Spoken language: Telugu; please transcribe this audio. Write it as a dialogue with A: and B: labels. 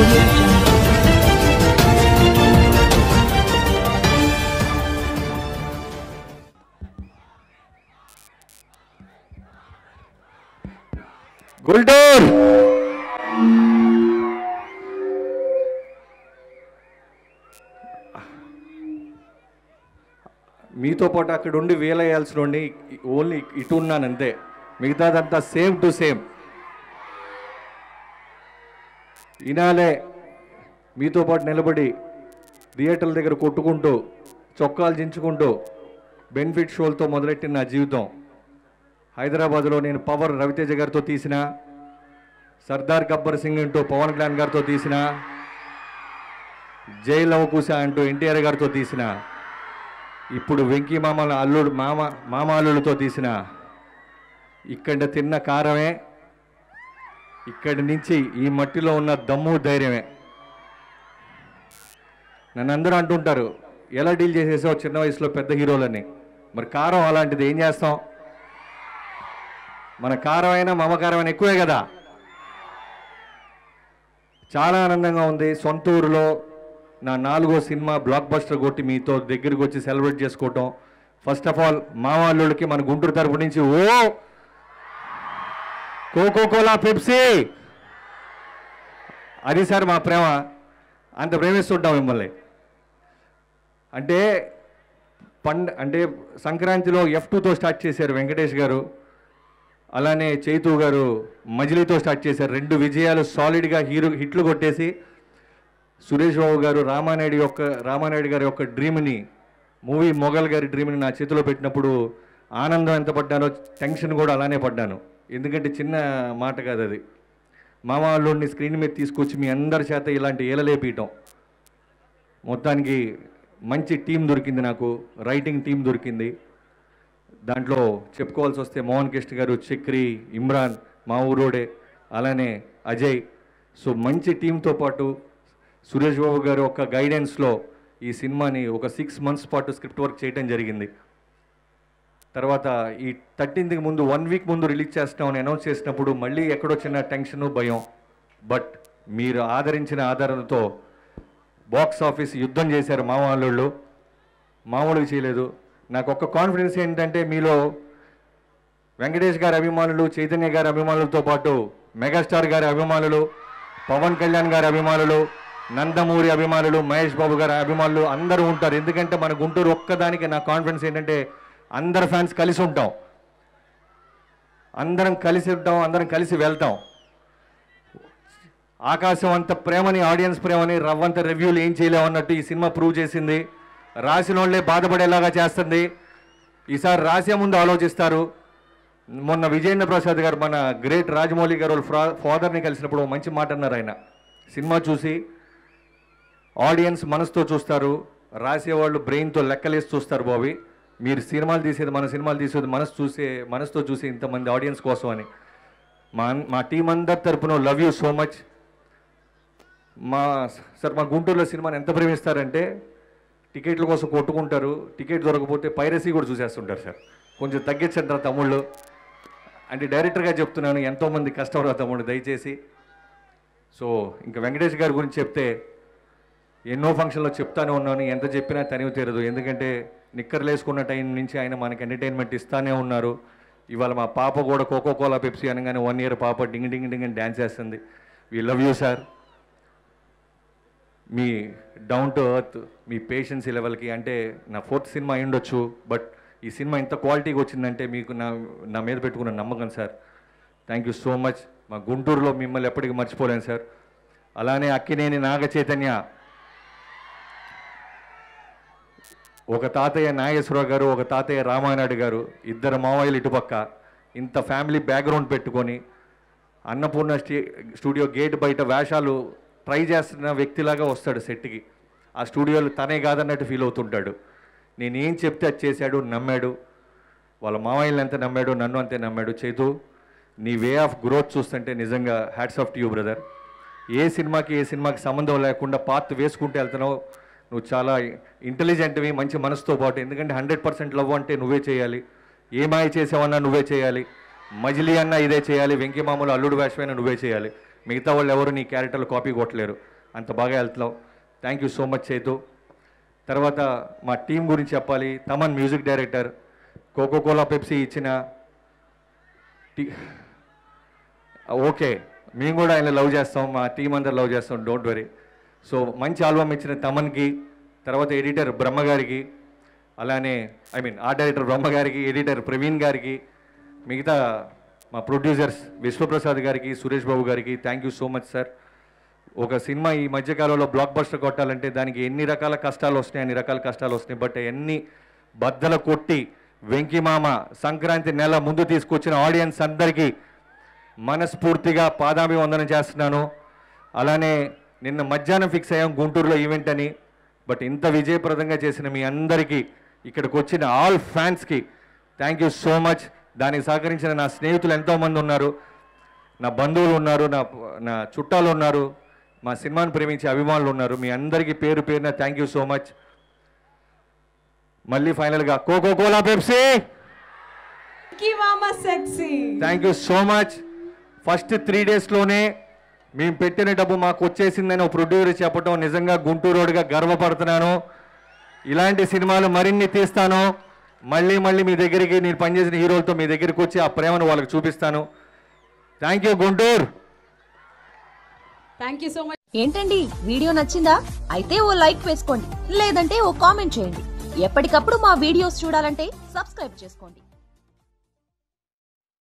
A: Audio Jungle.
B: గుల్టూర్ మీతో పాటు అక్కడ ఉండి వేలయ్యాల్సిన ఓన్లీ ఇటు ఉన్నాను అంతే, మిగతాదంతా సేమ్ టు సేమ్. ఇనాలే మీతో పాటు నిలబడి థియేటర్ల దగ్గర కొట్టుకుంటూ చొక్కాలు దించుకుంటూ బెనిఫిట్ షోలతో మొదలెట్టిన నా జీవితం. హైదరాబాద్లో నేను పవర్ రవితేజ గారితో తీసిన, సర్దార్ గబ్బర్ సింగ్ అంటూ పవన్ కళ్యాణ్ గారితో తీసిన, జై లవకుశ అంటూ ఎన్టీఆర్ గారితో తీసిన, ఇప్పుడు వెంకీ మామ అల్లుడితో తీసిన, ఇక్కడ తిన్న కారమే, ఇక్కడి నుంచి ఈ మట్టిలో ఉన్న దమ్ము ధైర్యమే. నన్ను అందరూ అంటుంటారు, ఎలా డీల్ చేసేసావు చిన్న వయసులో పెద్ద హీరోలని. మరి కారం అలాంటిది, ఏం చేస్తాం. మన కారమైనా మమకారమైన ఎక్కువే కదా. చాలా ఆనందంగా ఉంది. సొంత ఊరులో నా 4వ సినిమా బ్లాక్ బస్టర్ కొట్టి మీతో దగ్గరికి వచ్చి సెలబ్రేట్ చేసుకోవటం. ఫస్ట్ ఆఫ్ ఆల్ మా వాళ్ళకి మన గుంటూరు తరపు నుంచి ఓ కోకోకోలా పెప్సీ, అది సార్ మా ప్రేమ, అంత ప్రేమిస్తుంటాం మిమ్మల్ని. అంటే సంక్రాంతిలో F2తో స్టార్ట్ చేశారు వెంకటేష్ గారు, అలానే చైతు గారు మజిలీతో స్టార్ట్ చేశారు. 2 విజయాలు సాలిడ్గా హిట్లు కొట్టేసి సురేష్ బాబు గారు రామానాయుడు గారి యొక్క డ్రీమ్ని, మూవీ మొఘల్ గారి డ్రీమ్ని నా చేతిలో పెట్టినప్పుడు ఆనందం ఎంత పడ్డానో టెన్షన్ కూడా అలానే పడ్డాను. ఎందుకంటే చిన్న మాట కాదు అది. మామ అల్లుడిని స్క్రీన్ మీద తీసుకొచ్చి మీ అందరి చేత ఇలాంటి ఏలలేపీయటం. మొత్తానికి మంచి టీం దొరికింది నాకు, రైటింగ్ టీం దొరికింది. దాంట్లో చెప్పుకోవాల్సి వస్తే మోహన్ కృష్ణ గారు, చక్రి, ఇమ్రాన్, మా ఊరోడే, అలానే అజయ్. సో మంచి టీంతో పాటు సురేష్ బాబు గారు ఒక గైడెన్స్లో ఈ సినిమాని ఒక 6 months పాటు స్క్రిప్ట్ వర్క్ చేయడం జరిగింది. తర్వాత ఈ 13th ముందు 1 week ముందు రిలీజ్ చేస్తామని అనౌన్స్ చేసినప్పుడు మళ్ళీ ఎక్కడో చిన్న టెన్షను, భయం. బట్ మీరు ఆదరించిన ఆదరణతో బాక్స్ ఆఫీస్ యుద్ధం చేశారు మా వాళ్ళు, మామూలుగా చేయలేదు. నాకు ఒక కాన్ఫిడెన్స్ ఏంటంటే, మీలో వెంకటేష్ గారి అభిమానులు, చైతన్య గారి అభిమానులతో పాటు మెగాస్టార్ గారి అభిమానులు, పవన్ కళ్యాణ్ గారి అభిమానులు, నందమూరి అభిమానులు, మహేష్ బాబు గారి అభిమానులు అందరూ ఉంటారు. ఎందుకంటే మన గుంటూరు ఒక్కదానికి నా కాన్ఫిడెన్స్ ఏంటంటే, అందరు ఫ్యాన్స్ కలిసి ఉంటాం, అందరం కలిసి వెళ్తాం. ఆకాశం అంత ప్రేమని, ఆడియన్స్ ప్రేమని రవ్వంత రివ్యూలు ఏం చేయలేమన్నట్టు ఈ సినిమా ప్రూవ్ చేసింది. రాసిన వాళ్ళే బాధపడేలాగా చేస్తుంది. ఈసారి రాసే ముందు ఆలోచిస్తారు. మొన్న విజయేంద్ర ప్రసాద్ గారు, మన గ్రేట్ రాజమౌళి గారు వాళ్ళ ఫాదర్ని కలిసినప్పుడు మంచి మాట అన్నారు. ఆయన సినిమా చూసి ఆడియన్స్ మనసుతో చూస్తారు, రాసేవాళ్ళు బ్రెయిన్తో లెక్కలేసి చూస్తారు. బాబీ, మీరు సినిమాలు తీసేది, మన సినిమాలు తీసేది మనసుతో చూసి ఇంతమంది ఆడియన్స్ కోసం అని. మా టీం అందరి తరపున లవ్ యూ సో మచ్. మా గుంటూరులో సినిమాని ఎంత ప్రేమిస్తారంటే, టికెట్ల కోసం కొట్టుకుంటారు, టికెట్ దొరకపోతే పైరసీ కూడా చూసేస్తుంటారు. సార్ కొంచెం తగ్గించండి రా తమ్ముళ్ళు అంటే డైరెక్టర్గా చెప్తున్నాను. ఎంతోమంది కష్టం రా తమ్ముళ్ళు, దయచేసి. సో ఇంకా వెంకటేష్ గారి గురించి చెప్తే ఎన్నో ఫంక్షన్లో చెప్తానే ఉన్నాను, ఎంత చెప్పినా తనివి తీరదు. ఎందుకంటే నిక్కర్లు వేసుకున్న టైం నుంచి ఆయన మనకి ఎంటర్టైన్మెంట్ ఇస్తానే ఉన్నారు. ఇవాళ మా పాప కూడా కోకోకోలా పెప్సీ అనగానే 1 year పాప డింగ్ డింగ్ డింగ్ అని డ్యాన్స్ చేస్తుంది. We love you sir. మీ డౌన్ టు ఎర్త్, మీ పేషెన్సీ లెవెల్కి, అంటే నా 4th సినిమా అయి ఉండొచ్చు, బట్ ఈ సినిమా ఇంత క్వాలిటీగా వచ్చిందంటే మీకు నా మీద పెట్టుకున్న నమ్మకం sir. Thank you so much. మా గుంటూరులో మిమ్మల్ని ఎప్పటికీ మర్చిపోలేను సార్. అలానే అక్కినేని నాగ చైతన్య, ఒక తాతయ్య నాగేశ్వరరావు గారు, ఒక తాతయ్య రామానాయుడు గారు, ఇద్దరు మావయ్యలు ఇటుపక్క, ఇంత ఫ్యామిలీ బ్యాక్గ్రౌండ్ పెట్టుకొని అన్నపూర్ణ స్టూడియో గేట్ బయట వేషాలు ట్రై చేస్తున్న వ్యక్తిలాగా వస్తాడు సెట్కి. ఆ స్టూడియోలో తనే కాదన్నట్టు ఫీల్ అవుతుంటాడు. నేనేం చెప్తే అది చేశాడు, నమ్మాడు. వాళ్ళ మావయ్యలు ఎంత నమ్మాడు, నన్ను అంతే నమ్మాడు. చైతు, నీ వే ఆఫ్ గ్రోత్ చూస్తుంటే నిజంగా hats off to you brother. ఏ సినిమాకి సంబంధం లేకుండా పార్ట్ వేసుకుంటూ వెళ్తున్నావు. నువ్వు చాలా ఇంటెలిజెంట్వి, మంచి మనసుతో పాటు. ఎందుకంటే 100% లవ్ అంటే నువ్వే చేయాలి. ఏ మాయ చేసావన్నా నువ్వే చేయాలి. మజిలీ అన్నా ఇదే చేయాలి. వెంకీ మామూలు అల్లుడు వేషమైనా నువ్వే చేయాలి. మిగతా వాళ్ళు ఎవరు నీ క్యారెక్టర్లు కాపీ కొట్టలేరు. అంత బాగా వెళ్తున్నావు. Thank you so much Chaitu. తర్వాత మా టీం గురించి చెప్పాలి. Thaman music director, Coca Cola Pepsi ఇచ్చిన ఓకే, మేము కూడా ఆయన లవ్ చేస్తాం, మా టీం అందరు లవ్ చేస్తాం, డోంట్ వరీ. సో మంచి ఆల్బమ్ ఇచ్చిన తమన్కి, తర్వాత ఎడిటర్ బ్రహ్మగారికి, అలానే ఆర్ట్ డైరెక్టర్ బ్రహ్మగారికి, ఎడిటర్ ప్రవీణ్ గారికి, మిగతా మా ప్రొడ్యూసర్స్ విశ్వప్రసాద్ గారికి, సురేష్ బాబు గారికి thank you so much sir. ఒక సినిమా ఈ మధ్యకాలంలో బ్లాక్ బస్టర్ కొట్టాలంటే దానికి ఎన్ని రకాల కష్టాలు వస్తున్నాయి, అన్ని రకాల కష్టాలు వస్తున్నాయి. బట్ ఎన్ని బద్దలు కొట్టి వెంకిమామ సంక్రాంతి నెల ముందు తీసుకొచ్చిన ఆడియన్స్ అందరికీ మనస్ఫూర్తిగా పాదాభివందనం చేస్తున్నాను. అలానే నిన్న మధ్యాహ్నం ఫిక్స్ అయ్యాం గుంటూరులో ఈవెంట్ అని. బట్ ఇంత విజయప్రదంగా చేసిన మీ అందరికీ, ఇక్కడికి వచ్చిన ఆల్ ఫ్యాన్స్కి థ్యాంక్ యూ సో మచ్. దానికి సహకరించిన నా స్నేహితులు ఎంతోమంది ఉన్నారు, నా బంధువులు ఉన్నారు, నా చుట్టాలు ఉన్నారు, మా సినిమాను ప్రేమించే అభిమానులు ఉన్నారు. మీ అందరికీ పేరు పేరున థ్యాంక్ యూ సో మచ్. మళ్ళీ ఫైనల్గా Coca Cola Pepsi thank you so much. First 3 డేస్లోనే మేము పెట్టిన డబ్బు మాకు వచ్చేసిందని ఒక ప్రొడ్యూసర్ చెప్పడం నిజంగా గుంటూరుగా గర్వపడుతున్నాను. ఇలాంటి సినిమాలు మరిన్ని తీస్తాను. మళ్ళీ మీ దగ్గరికి, నేను పనిచేసిన హీరోలతో మీ దగ్గరికి వచ్చి ఆ ప్రేమను వాళ్ళకి చూపిస్తాను. Thank you Guntur.
A: Thank you so much. ఏంటండి వీడియో నచ్చిందా? అయితే ఓ లైక్ వేసుకోండి, లేదంటే ఓ కామెంట్ చేయండి. ఎప్పటికప్పుడు మా వీడియోస్ చూడాలంటే సబ్స్క్రైబ్ చేసుకోండి.